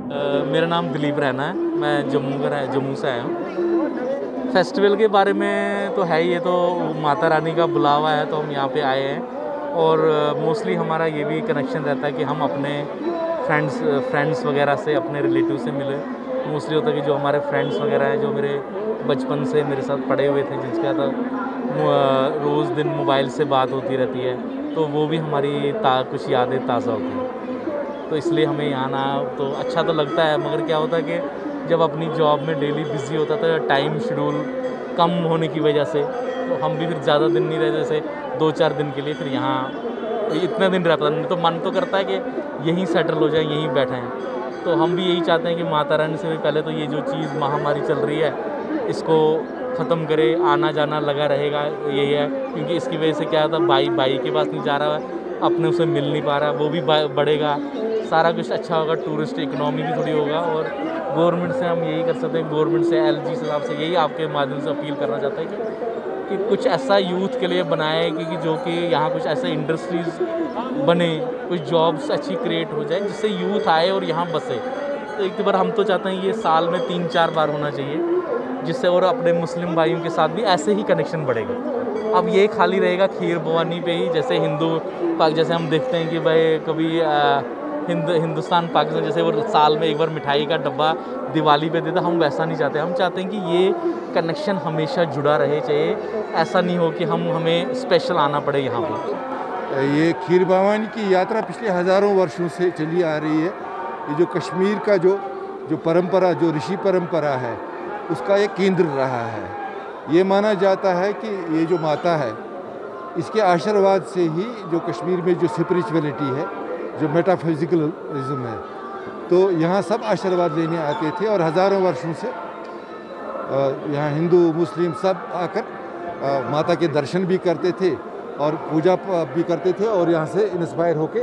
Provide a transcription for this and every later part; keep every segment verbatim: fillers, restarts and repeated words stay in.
अ, मेरा नाम दिलीप रैना है। मैं जम्मू का रह जम्मू से आया हूँ। फेस्टिवल के बारे में तो है ही, ये तो माता रानी का बुलावा है तो हम यहाँ पे आए हैं। और मोस्टली हमारा ये भी कनेक्शन रहता है कि हम अपने फ्रेंड्स फ्रेंड्स वगैरह से, अपने रिलेटिव से मिले। मोस्टली होता है कि जो हमारे फ्रेंड्स वगैरह हैं, जो मेरे बचपन से मेरे साथ पढ़े हुए थे, जिनके साथ रोज़ दिन मोबाइल से बात होती रहती है, तो वो भी हमारी ता कुछ यादें ताज़ा होती हैं। तो इसलिए हमें यहाँ आना तो अच्छा तो लगता है, मगर क्या होता है कि जब अपनी जॉब में डेली बिज़ी होता था, टाइम शेड्यूल कम होने की वजह से, तो हम भी फिर ज़्यादा दिन नहीं रहे, जैसे दो चार दिन के लिए फिर यहाँ इतने दिन रहता नहीं, तो मन तो करता है कि यहीं सेटल हो जाए, यहीं बैठे हैं। तो हम भी यही चाहते हैं कि माता रानी से भी पहले तो ये जो चीज़ महामारी चल रही है, इसको ख़त्म करे, आना जाना लगा रहेगा, यही है। क्योंकि इसकी वजह से क्या होता है, भाई भाई के पास नहीं जा रहा है, अपने उसे मिल नहीं पा रहा, वो भी बढ़ेगा, सारा कुछ अच्छा होगा, टूरिस्ट इकनॉमी भी थोड़ी होगा। और गवर्नमेंट से हम यही कर सकते हैं, गवर्नमेंट से, एलजी साहब से यही आपके माध्यम से अपील करना चाहते हैं कि कि कुछ ऐसा यूथ के लिए बनाए कि, कि जो कि यहाँ कुछ ऐसे इंडस्ट्रीज़ बने, कुछ जॉब्स अच्छी क्रिएट हो जाए, जिससे यूथ आए और यहाँ बसे। तो एक बार हम तो चाहते हैं ये साल में तीन चार बार होना चाहिए, जिससे और अपने मुस्लिम भाइयों के साथ भी ऐसे ही कनेक्शन बढ़ेगा। अब ये खाली रहेगा खीर भवानी पे ही, जैसे हिंदू पाक, जैसे हम देखते हैं कि भाई कभी आ, हिंद हिंदुस्तान पाकिस्तान जैसे वो साल में एक बार मिठाई का डब्बा दिवाली पे देता, हम वैसा नहीं चाहते। हम चाहते हैं कि ये कनेक्शन हमेशा जुड़ा रहे, चाहिए ऐसा नहीं हो कि हम हमें स्पेशल आना पड़े यहाँ पर। ये खीर भवानी की यात्रा पिछले हज़ारों वर्षों से चली आ रही है। ये जो कश्मीर का जो जो परंपरा, जो ऋषि परंपरा है, उसका एक केंद्र रहा है। ये माना जाता है कि ये जो माता है, इसके आशीर्वाद से ही जो कश्मीर में जो स्पिरिचुअलिटी है, जो मेटाफिजिकलिज्म है, तो यहाँ सब आशीर्वाद लेने आते थे। और हज़ारों वर्षों से यहाँ हिंदू मुस्लिम सब आकर माता के दर्शन भी करते थे और पूजा भी करते थे, और यहाँ से इंस्पायर होके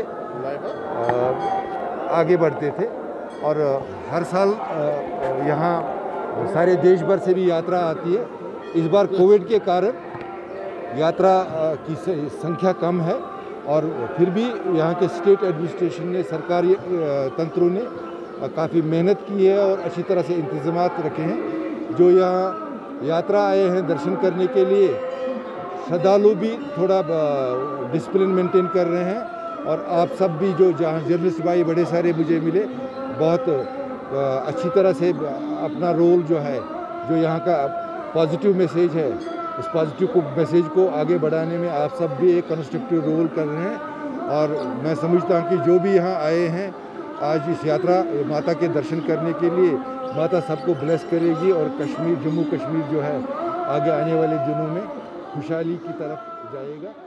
आगे बढ़ते थे। और हर साल यहाँ सारे देश भर से भी यात्रा आती है। इस बार कोविड के कारण यात्रा की संख्या कम है, और फिर भी यहाँ के स्टेट एडमिनिस्ट्रेशन ने, सरकारी तंत्रों ने काफ़ी मेहनत की है और अच्छी तरह से इंतज़ामात रखे हैं। जो यहाँ यात्रा आए हैं दर्शन करने के लिए, श्रद्धालु भी थोड़ा डिसिप्लिन मेंटेन कर रहे हैं। और आप सब भी जो जहाँ जर्नलिस्ट भाई बड़े सारे मुझे मिले, बहुत अच्छी तरह से अपना रोल जो है, जो यहाँ का पॉजिटिव मैसेज है, इस पॉजिटिव को मैसेज को आगे बढ़ाने में आप सब भी एक कंस्ट्रक्टिव रोल कर रहे हैं। और मैं समझता हूँ कि जो भी यहाँ आए हैं आज इस यात्रा माता के दर्शन करने के लिए, माता सबको ब्लेस करेगी और कश्मीर, जम्मू कश्मीर जो है, आगे आने वाले दिनों में खुशहाली की तरफ जाएगा।